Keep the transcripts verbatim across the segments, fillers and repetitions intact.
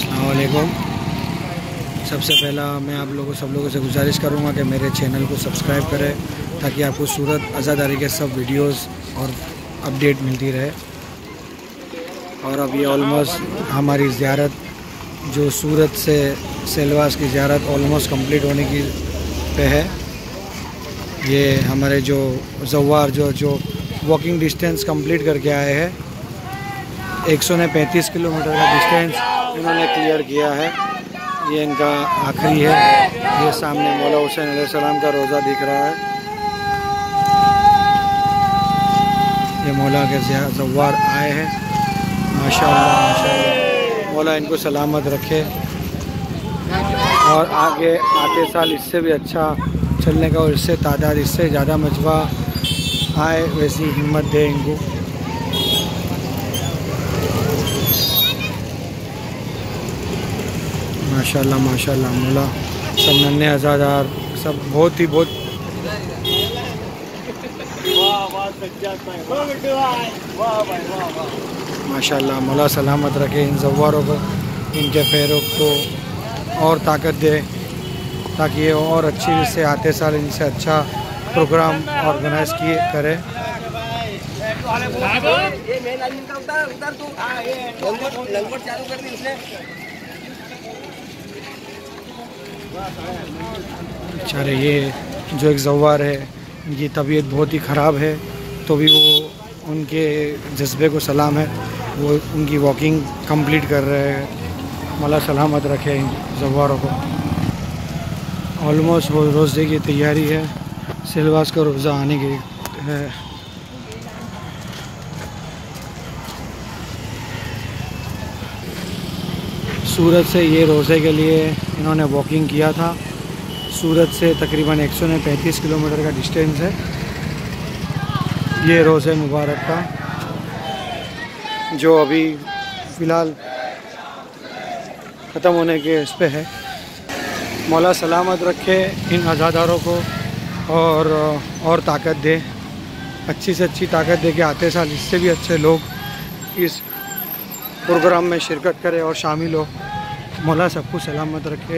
अस्सलाम वालेकुम। सबसे पहला मैं आप लोगों सब लोगों से गुजारिश करूँगा कि मेरे चैनल को सब्सक्राइब करें ताकि आपको सूरत अज़ादारी के सब वीडियोस और अपडेट मिलती रहे। और अब ये ऑलमोस्ट हमारी ज़ियारत जो सूरत से सेलवास की ज़ियारत ऑलमोस्ट कंप्लीट होने की पे है। ये हमारे जो ज़व्वार जो जो वॉकिंग डिस्टेंस कंप्लीट करके आए हैं, एक सौ पैंतीस किलोमीटर का डिस्टेंस इन्होंने क्लियर किया है। ये इनका आखिरी है। ये सामने मौला हुसैन अलैहिस्सलाम का रोज़ा दिख रहा है। ये मौला के ज़व्वार आए हैं। माशाअल्लाह माशाअल्लाह, मौला इनको सलामत रखे और आगे आते साल इससे भी अच्छा चलने का और इससे तादाद इससे ज़्यादा मजबा आए, वैसी हिम्मत दे इनको। माशाअल्लाह माशाअल्लाह, मौला सब नन्हे आज़ादार सब बहुत ही बहुत माशाअल्लाह, मौला सलामत रखे इन ज़व्वारों को, इनके पैरों को और ताकत दे ताकि ये और अच्छी से आते साल इनसे अच्छा प्रोग्राम ऑर्गेनाइज किए करे। बेचारे ये जो एक ज़व्वार है, इनकी तबीयत बहुत ही ख़राब है, तो भी वो उनके जज्बे को सलाम है, वो उनकी वॉकिंग कंप्लीट कर रहे हैं। मौला सलामत रखे इन ज़व्वारों को। ऑलमोस्ट वो रोज़े की तैयारी है, सेलवास का रोज़ा आने की है। सूरत से ये रोज़े के लिए इन्होंने वॉकिंग किया था। सूरत से तकरीबन एक सौ पैंतीस किलोमीटर का डिस्टेंस है ये रोज़े मुबारक का, जो अभी फ़िलहाल ख़त्म होने के इस पे है। मौला सलामत रखे इन अज़ादारों को और और ताकत दे, अच्छी से अच्छी ताकत दे के आते साल इससे भी अच्छे लोग इस प्रोग्राम में शिरकत करें और शामिल हो। मौला सबको सलामत रखे।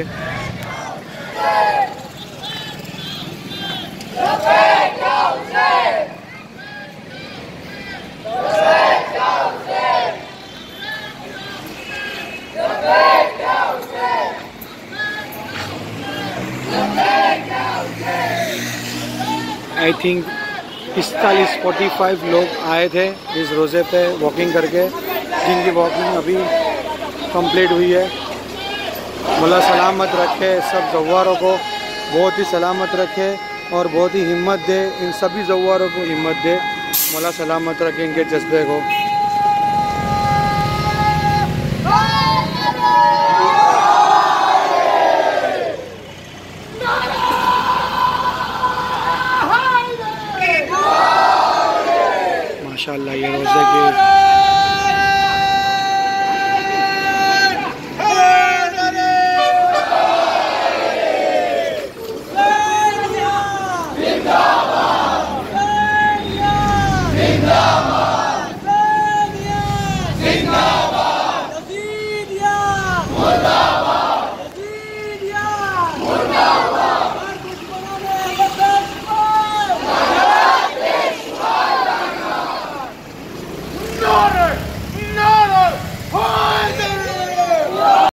आई थिंक पिस्तालीस फोर्टी फाइव लोग आए थे इस रोज़े पे वॉकिंग करके, जिनकी वॉकिंग अभी कंप्लीट हुई है। मौला सलामत रखे सब ज़व्वारों को, बहुत ही सलामत रखे और बहुत ही हिम्मत दे, इन सभी ज़व्वारों को हिम्मत दे। मौला सलामत रखे इनके जज्बे को। माशाअल्लाह, ये रोज़े के